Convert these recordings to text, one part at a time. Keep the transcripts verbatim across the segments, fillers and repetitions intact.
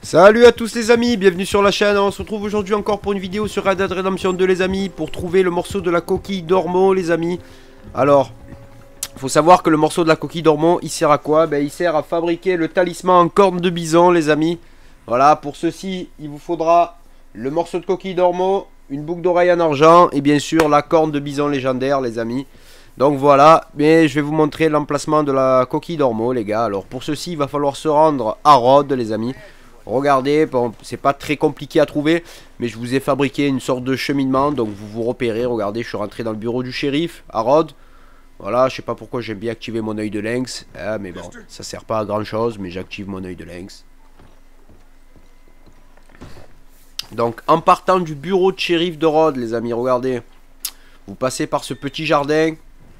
Salut à tous les amis, bienvenue sur la chaîne. On se retrouve aujourd'hui encore pour une vidéo sur Red Dead Redemption deux les amis, pour trouver le morceau de la coquille d'Ormeau les amis. Alors, faut savoir que le morceau de la coquille d'Ormeau, il sert à quoi? Ben, il sert à fabriquer le talisman en corne de bison les amis. Voilà, pour ceci, il vous faudra le morceau de coquille d'Ormeau, une boucle d'oreille en argent et bien sûr la corne de bison légendaire les amis. Donc voilà, mais je vais vous montrer l'emplacement de la coquille d'Ormeau les gars. Alors pour ceci, il va falloir se rendre à Rhodes les amis. Regardez, bon, c'est pas très compliqué à trouver, mais je vous ai fabriqué une sorte de cheminement, donc vous vous repérez. Regardez, je suis rentré dans le bureau du shérif à Rhodes. Voilà, je sais pas pourquoi j'aime bien activer mon œil de lynx, hein, mais bon, ça sert pas à grand chose, mais j'active mon œil de lynx. Donc, en partant du bureau de shérif de Rhodes, les amis, regardez, vous passez par ce petit jardin,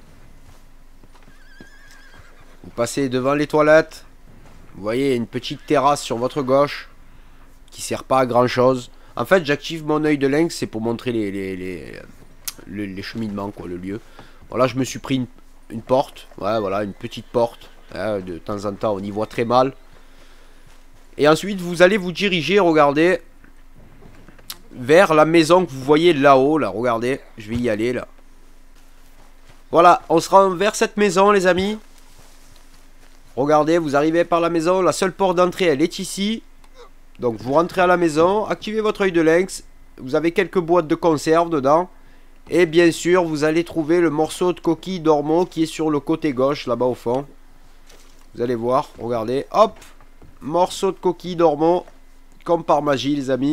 vous passez devant les toilettes. Vous voyez, une petite terrasse sur votre gauche qui sert pas à grand chose. En fait, j'active mon œil de lynx, c'est pour montrer les, les, les, les, les cheminements, quoi, le lieu. Voilà, je me suis pris une, une porte. Ouais, voilà, une petite porte. Hein, de temps en temps, on y voit très mal. Et ensuite, vous allez vous diriger, regardez, vers la maison que vous voyez là-haut. Là, regardez, je vais y aller, là. Voilà, on se rend vers cette maison, les amis. Regardez, vous arrivez par la maison, la seule porte d'entrée elle est ici. Donc vous rentrez à la maison, activez votre œil de lynx. Vous avez quelques boîtes de conserve dedans. Et bien sûr, vous allez trouver le morceau de coquille d'Ormeau qui est sur le côté gauche, là-bas au fond. Vous allez voir, regardez, hop. Morceau de coquille d'Ormeau, comme par magie les amis.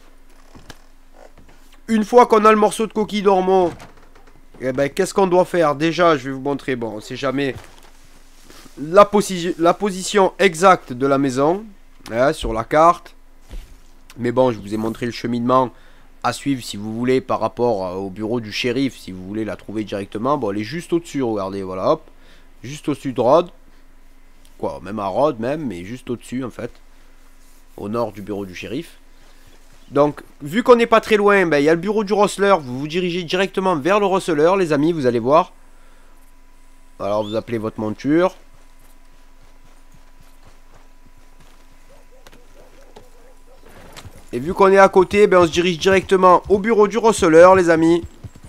Une fois qu'on a le morceau de coquille d'Ormeau, eh ben, qu'est-ce qu'on doit faire? Déjà, je vais vous montrer, bon, on sait jamais... La, posi la position exacte de la maison hein, sur la carte. Mais bon, je vous ai montré le cheminement à suivre si vous voulez par rapport au bureau du shérif. Si vous voulez la trouver directement, bon, elle est juste au-dessus, regardez, voilà, hop. Juste au-dessus de Rhodes. Quoi, même à Rhodes même, mais juste au-dessus en fait. Au nord du bureau du shérif. Donc, vu qu'on n'est pas très loin, ben, il y a le bureau du Rosseleur. Vous vous dirigez directement vers le Rosseleur, les amis, vous allez voir. Alors, vous appelez votre monture. Et vu qu'on est à côté, ben on se dirige directement au bureau du Rosseleur, les amis.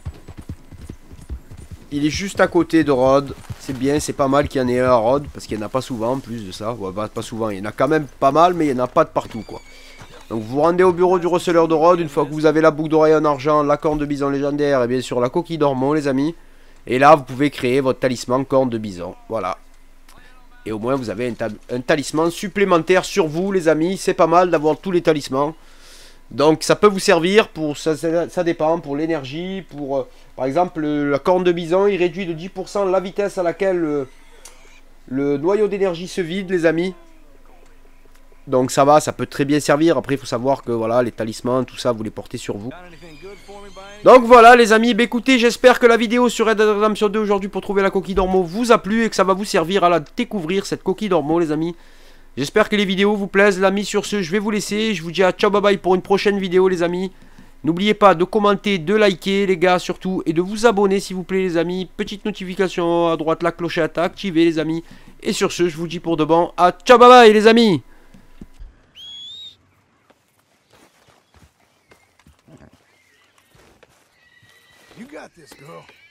Il est juste à côté de Rhodes. C'est bien, c'est pas mal qu'il y en ait un à Rhodes, parce qu'il n'y en a pas souvent en plus de ça. Ouais, bah, pas souvent, il y en a quand même pas mal, mais il n'y en a pas de partout, quoi. Donc vous vous rendez au bureau du Rosseleur de Rhodes, une fois que vous avez la boucle d'oreille en argent, la corne de bison légendaire, et bien sûr la coquille d'Ormeau, les amis. Et là, vous pouvez créer votre talisman corne de bison, voilà. Et au moins, vous avez un, ta un talisman supplémentaire sur vous, les amis. C'est pas mal d'avoir tous les talismans. Donc ça peut vous servir pour, ça, ça, ça dépend, pour l'énergie, pour, euh, par exemple, le, la corne de bison, il réduit de dix pour cent la vitesse à laquelle le, le noyau d'énergie se vide, les amis. Donc ça va, ça peut très bien servir. Après, il faut savoir que, voilà, les talismans, tout ça, vous les portez sur vous. Donc voilà, les amis, bah, écoutez, j'espère que la vidéo sur Red Dead Redemption deux aujourd'hui pour trouver la coquille d'Ormeau vous a plu et que ça va vous servir à la découvrir, cette coquille d'Ormeau, les amis. J'espère que les vidéos vous plaisent, l'ami. Sur ce, je vais vous laisser. Je vous dis à ciao, bye bye pour une prochaine vidéo, les amis. N'oubliez pas de commenter, de liker, les gars, surtout. Et de vous abonner, s'il vous plaît, les amis. Petite notification à droite, la clochette à activer, les amis. Et sur ce, je vous dis pour de bon, à ciao, bye bye, les amis. You got this, girl.